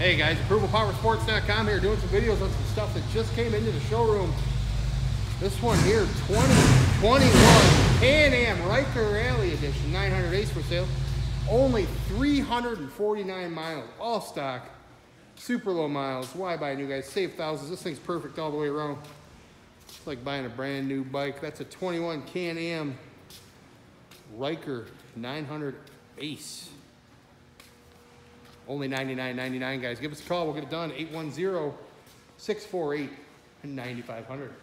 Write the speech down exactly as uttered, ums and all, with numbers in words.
Hey guys, approval power sports dot com here doing some videos on some stuff that just came into the showroom. This one here, twenty twenty-one Can-Am Ryker Rally Edition, nine hundred ace for sale. Only three hundred forty-nine miles, all stock, super low miles. Why buy new, guys? Save thousands. This thing's perfect all the way around. It's like buying a brand new bike. That's a twenty-one Can-Am Ryker nine hundred ace. Only ninety-nine ninety-nine, guys. Give us a call. We'll get it done. eight one zero, six four eight, nine five zero zero.